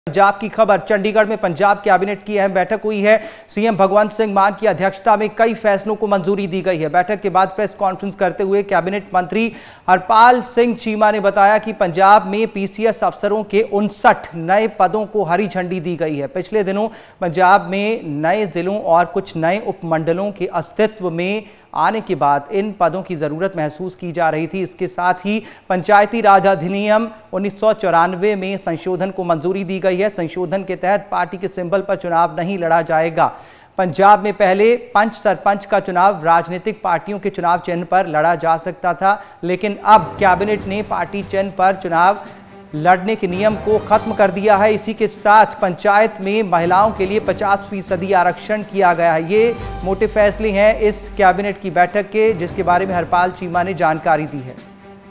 पंजाब की खबर। चंडीगढ़ में पंजाब कैबिनेट की अहम बैठक हुई है। सीएम भगवंत सिंह मान की अध्यक्षता में कई फैसलों को मंजूरी दी गई है। बैठक के बाद प्रेस कॉन्फ्रेंस करते हुए कैबिनेट मंत्री हरपाल सिंह चीमा ने बताया कि पंजाब में पीसीएस अफसरों के 59 नए पदों को हरी झंडी दी गई है। पिछले दिनों पंजाब में नए जिलों और कुछ नए उपमंडलों के अस्तित्व में आने के बाद इन पदों की जरूरत महसूस की जा रही थी। इसके साथ ही पंचायती राज अधिनियम 1994 में संशोधन को मंजूरी दी गई है। संशोधन के तहत पार्टी के सिंबल पर चुनाव नहीं लड़ा जाएगा। पंजाब में पहले पंच सरपंच का चुनाव राजनीतिक पार्टियों के चुनाव चिन्ह पर लड़ा जा सकता था, लेकिन अब कैबिनेट ने पार्टी चिन्ह पर चुनाव लड़ने के नियम को खत्म कर दिया है। इसी के साथ पंचायत में महिलाओं के लिए 50% आरक्षण किया गया है। ये मोटे फैसले हैं इस कैबिनेट की बैठक के, जिसके बारे में हरपाल चीमा ने जानकारी दी है।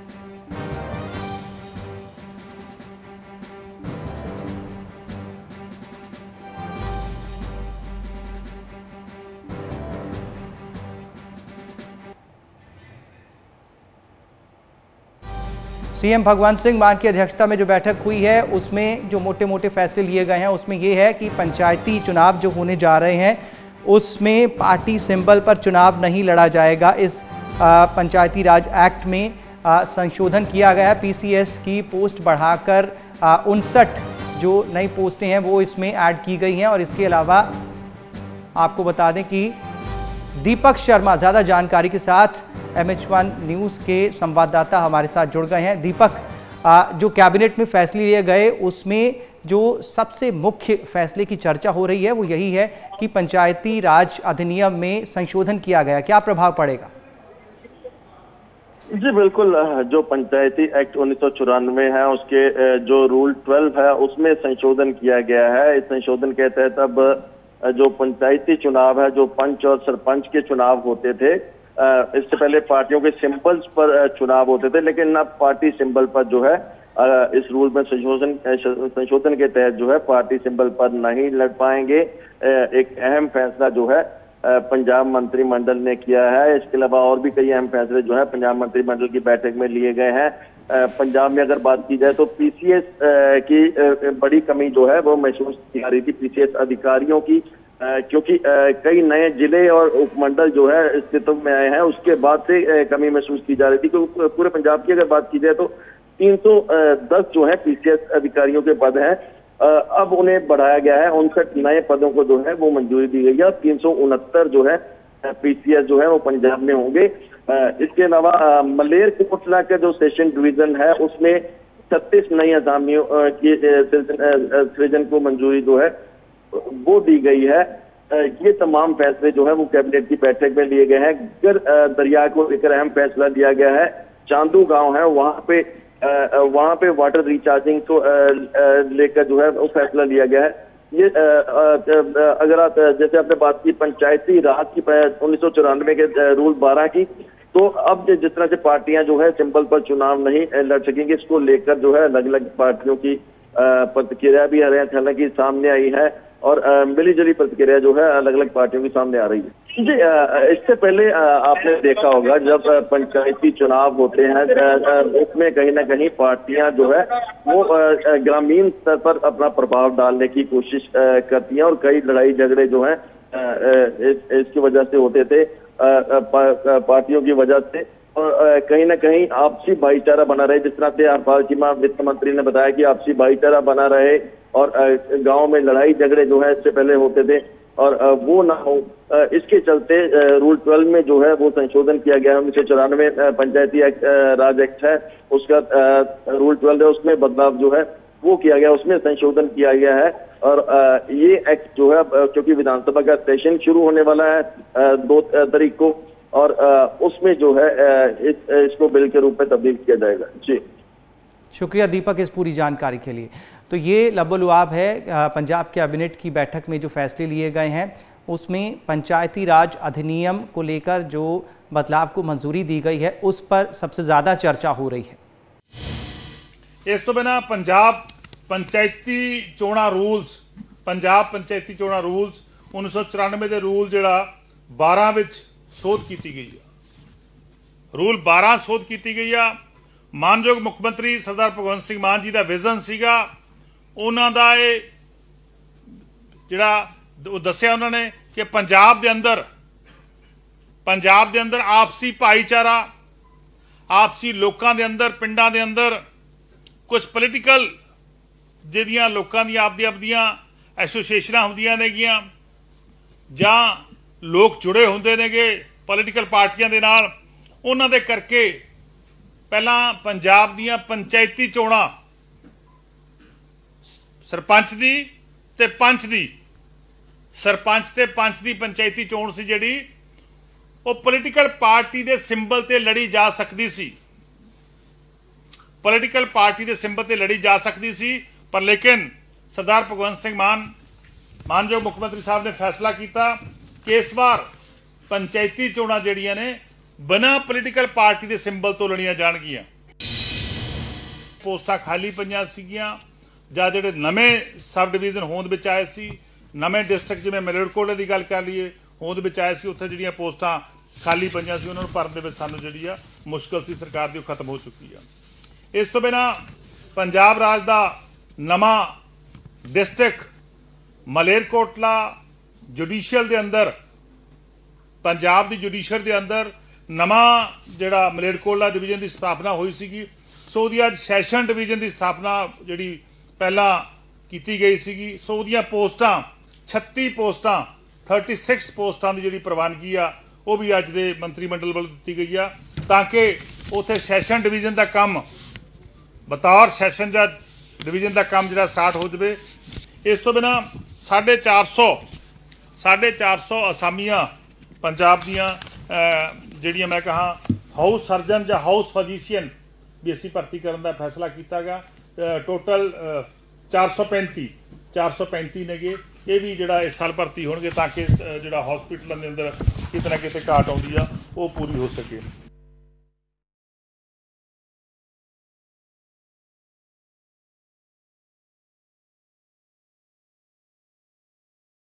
सीएम भगवंत सिंह मान की अध्यक्षता में जो बैठक हुई है उसमें जो मोटे मोटे फैसले लिए गए हैं उसमें यह है कि पंचायती चुनाव जो होने जा रहे हैं उसमें पार्टी सिंबल पर चुनाव नहीं लड़ा जाएगा। इस पंचायती राज एक्ट में संशोधन किया गया है। पीसीएस की पोस्ट बढ़ाकर 59 जो नई पोस्टें हैं वो इसमें ऐड की गई हैं। और इसके अलावा आपको बता दें कि दीपक शर्मा ज़्यादा जानकारी के साथ MH1 न्यूज़ के संवाददाता हमारे साथ जुड़ गए हैं। दीपक, जो कैबिनेट में फैसले लिए गए उसमें जो सबसे मुख्य फैसले की चर्चा हो रही है वो यही है कि पंचायती राज अधिनियम में संशोधन किया गया। क्या प्रभाव पड़ेगा? जी बिल्कुल, जो पंचायती एक्ट 1994 है उसके जो रूल 12 है उसमें संशोधन किया गया है। इस संशोधन के तहत अब जो पंचायती चुनाव है, जो पंच और सरपंच के चुनाव होते थे, इससे पहले पार्टियों के सिंबल्स पर चुनाव होते थे, लेकिन अब पार्टी सिंबल पर जो है इस रूल में संशोधन के तहत जो है पार्टी सिंबल पर नहीं लड़ पाएंगे। एक अहम फैसला जो है पंजाब मंत्रिमंडल ने किया है। इसके अलावा और भी कई अहम फैसले जो है पंजाब मंत्रिमंडल की बैठक में लिए गए हैं। पंजाब में अगर बात की जाए तो पीसीएस की बड़ी कमी जो है वो महसूस की जा रही थी, पीसीएस अधिकारियों की, क्योंकि कई नए जिले और उपमंडल जो है अस्तित्व में आए हैं, उसके बाद से कमी महसूस की जा रही थी। क्योंकि पूरे पंजाब की अगर बात की जाए तो 310 जो है पीसीएस अधिकारियों के पद हैं, अब उन्हें बढ़ाया गया है। 59 नए पदों को जो है वो मंजूरी दी गई है। 369 जो है पीसीएस जो है वो पंजाब में होंगे। इसके अलावा मलेरकोटला का जो सेशन डिवीजन है उसमें 36 नई असामियों की सृजन को मंजूरी जो है वो दी गई है। ये तमाम फैसले जो है वो कैबिनेट की बैठक में लिए गए हैं। गर दरिया को लेकर अहम फैसला लिया गया है। चांदू गांव है वहां पे वाटर रिचार्जिंग को लेकर जो है वो फैसला लिया गया है। ये अगर आप जैसे आपने बात की पंचायती राज की 1994 के रूल 12 की, तो अब जिस तरह से पार्टियां जो है सिंबल पर चुनाव नहीं लड़ सकेंगी, इसको लेकर जो है अलग अलग पार्टियों की प्रतिक्रिया भी हालांकि सामने आई है और मिली जुली प्रतिक्रिया जो है अलग अलग पार्टियों की सामने आ रही है। जी, इससे पहले आपने देखा होगा जब पंचायती चुनाव होते हैं उसमें कहीं ना कहीं पार्टियां जो है वो ग्रामीण स्तर पर अपना प्रभाव डालने की कोशिश करती हैं और कई लड़ाई झगड़े जो है इसकी वजह से होते थे, पार्टियों की वजह से, और कहीं ना कहीं आपसी भाईचारा बना रहे। जिस तरह से हरपाल चीमा वित्त मंत्री ने बताया कि आपसी भाईचारा बना रहे और गांव में लड़ाई झगड़े जो है इससे पहले होते थे और वो ना हो, इसके चलते रूल 12 में जो है वो संशोधन किया गया है। 1994 पंचायती राज एक्ट है, उसका रूल 12 है, उसमें बदलाव जो है वो किया गया, उसमें संशोधन किया गया है। और ये एक्ट जो है क्योंकि विधानसभा का सेशन शुरू होने वाला है 2 तारीख को, और उसमें जो है इसको बिल के रूप में तब्दील किया जाएगा। जी शुक्रिया दीपक इस पूरी जानकारी के लिए। तो ये लबोलुआब है पंजाब कैबिनेट की बैठक में जो फैसले लिए गए हैं उसमें पंचायती राज अधिनियम को लेकर जो बदलाव को मंजूरी दी गई है उस पर सबसे ज़्यादा चर्चा हो रही है। इस तो बिना पंजाब पंचायती चोणा रूल्स 1994 के रूल जड़ा 12 विच सोध की गई है। रूल 12 सोध की गई है। मानयोग मुख्यमंत्री सरदार भगवंत सिंह मान जी का विजन सीगा ਉਹਨਾਂ ਦਾ ਇਹ ਜਿਹੜਾ ਉਹ ਦੱਸਿਆ ਉਹਨਾਂ ਨੇ ਕਿ ਪੰਜਾਬ ਦੇ ਅੰਦਰ ਆਪਸੀ ਭਾਈਚਾਰਾ, ਆਪਸੀ ਲੋਕਾਂ ਦੇ ਅੰਦਰ, ਪਿੰਡਾਂ ਦੇ ਅੰਦਰ ਕੁਝ ਪੋਲੀਟੀਕਲ ਜਿਹੜੀਆਂ ਲੋਕਾਂ ਦੀਆਂ ਆਪਦੀਆਂ ਐਸੋਸੀਏਸ਼ਨਾਂ ਹੁੰਦੀਆਂ ਨੇਗੀਆਂ ਜਾਂ ਲੋਕ ਜੁੜੇ ਹੁੰਦੇ ਨੇਗੇ ਪੋਲੀਟੀਕਲ ਪਾਰਟੀਆਂ ਦੇ ਨਾਲ, ਉਹਨਾਂ ਦੇ ਕਰਕੇ ਪਹਿਲਾਂ ਪੰਜਾਬ ਦੀਆਂ ਪੰਚਾਇਤੀ ਚੋਣਾਂ ਸਰਪੰਚ ਦੀ ਤੇ ਪੰਚ ਦੀ, ਸਰਪੰਚ ਤੇ ਪੰਚ ਦੀ ਪੰਚਾਇਤੀ ਚੋਣ ਸੀ ਜਿਹੜੀ ਉਹ ਪੋਲੀਟੀਕਲ ਪਾਰਟੀ ਦੇ ਸਿੰਬਲ ਤੇ ਲੜੀ ਜਾ ਸਕਦੀ ਸੀ, ਪੋਲੀਟੀਕਲ ਪਾਰਟੀ ਦੇ ਸਿੰਬਲ ਤੇ ਲੜੀ ਜਾ ਸਕਦੀ ਸੀ। ਪਰ ਲੇਕਿਨ ਸਰਦਾਰ ਭਗਵੰਤ ਸਿੰਘ ਮਾਨਯੋਗ ਮੁੱਖ ਮੰਤਰੀ ਸਾਹਿਬ ਨੇ ਫੈਸਲਾ ਕੀਤਾ ਕਿ ਇਸ ਵਾਰ ਪੰਚਾਇਤੀ ਚੋਣਾਂ ਜਿਹੜੀਆਂ ਨੇ ਬਿਨਾਂ ਪੋਲੀਟੀਕਲ ਪਾਰਟੀ ਦੇ ਸਿੰਬਲ ਤੋਂ ਲੜੀਆਂ ਜਾਣਗੀਆਂ। ਪੋਸਟਾਂ ਖਾਲੀ ਪਈਆਂ ਸੀਗੀਆਂ ਜਾਂ ਜਿਹੜੇ ਨਵੇਂ ਸਬ ਡਿਵੀਜ਼ਨ ਹੋਂਦ ਵਿੱਚ ਆਏ ਸੀ, ਨਵੇਂ ਡਿਸਟ੍ਰਿਕਟ ਜਿਵੇਂ ਮਲੇਰਕੋਟਲਾ ਦੀ ਗੱਲ ਕਰ ਲਈਏ ਹੋਂਦ ਵਿੱਚ ਆਏ ਸੀ, ਉੱਥੇ ਜਿਹੜੀਆਂ ਪੋਸਟਾਂ ਖਾਲੀ ਪਈਆਂ ਸੀ ਉਹਨਾਂ ਨੂੰ ਭਰਨ ਦੇ ਵਿੱਚ ਸਾਨੂੰ ਜਿਹੜੀ ਆ ਮੁਸ਼ਕਲ ਸੀ, ਸਰਕਾਰ ਦੀ ਉਹ ਖਤਮ ਹੋ ਚੁੱਕੀ ਆ। ਇਸ ਤੋਂ ਬਿਨਾਂ ਪੰਜਾਬ ਰਾਜ ਦਾ ਨਵਾਂ ਡਿਸਟ੍ਰਿਕਟ ਮਲੇਰਕੋਟਲਾ ਜੁਡੀਸ਼ੀਅਲ ਦੇ ਅੰਦਰ, ਪੰਜਾਬ ਦੀ ਜੁਡੀਸ਼ੀਅਲ ਦੇ ਅੰਦਰ ਨਵਾਂ ਜਿਹੜਾ ਮਲੇਰਕੋਟਲਾ ਡਿਵੀਜ਼ਨ ਦੀ ਸਥਾਪਨਾ ਹੋਈ ਸੀਗੀ, ਸੋ ਉਹਦੀ ਅੱਜ ਸੈਸ਼ਨ ਡਿਵੀਜ਼ਨ ਦੀ ਸਥਾਪਨਾ ਜਿਹੜੀ ਪਹਿਲਾਂ ਕੀਤੀ ਗਈ ਸੀਗੀ। ਸੋ ਉਹਦੀਆਂ ਪੋਸਟਾਂ 36 ਪੋਸਟਾਂ 36 ਪੋਸਟਾਂ ਦੀ ਜਿਹੜੀ ਪ੍ਰਵਾਨਗੀ ਆ ਉਹ ਵੀ ਅੱਜ ਦੇ ਮੰਤਰੀ ਮੰਡਲ ਵੱਲੋਂ ਦਿੱਤੀ ਗਈ ਆ ਤਾਂ ਕਿ ਉੱਥੇ ਸੈਸ਼ਨ ਡਿਵੀਜ਼ਨ ਦਾ ਕੰਮ ਬਤੌਰ ਸੈਸ਼ਨ ਜੱਜ ਡਿਵੀਜ਼ਨ ਦਾ ਕੰਮ ਜਿਹੜਾ ਸਟਾਰਟ ਹੋ ਜਾਵੇ। ਇਸ ਤੋਂ ਬਿਨਾਂ 450 ਅਸਾਮੀਆਂ ਪੰਜਾਬ ਦੀਆਂ ਜਿਹੜੀਆਂ ਮੈਂ ਕਹਾਂ ਹਾਊਸ ਸਰਜਨ ਜਾਂ ਹਾਊਸ ਫਿਜ਼ੀਸ਼ੀਅਨ ਵੀ ਅਸੀਂ ਭਰਤੀ ਕਰਨ ਦਾ ਫੈਸਲਾ ਕੀਤਾ ਗਾ। ਟੋਟਲ 435 ਨੇਗੇ, ਇਹ ਵੀ ਜਿਹੜਾ ਇਸ ਸਾਲ ਭਰਤੀ ਹੋਣਗੇ ਤਾਂ ਕਿ ਜਿਹੜਾ ਹਸਪੀਟਲਾਂ ਦੇ ਅੰਦਰ ਕਿਤੇ ਨਾ ਕਿਤੇ ਘਾਟ ਆਉਂਦੀ ਆ ਉਹ ਪੂਰੀ ਹੋ ਸਕੇ।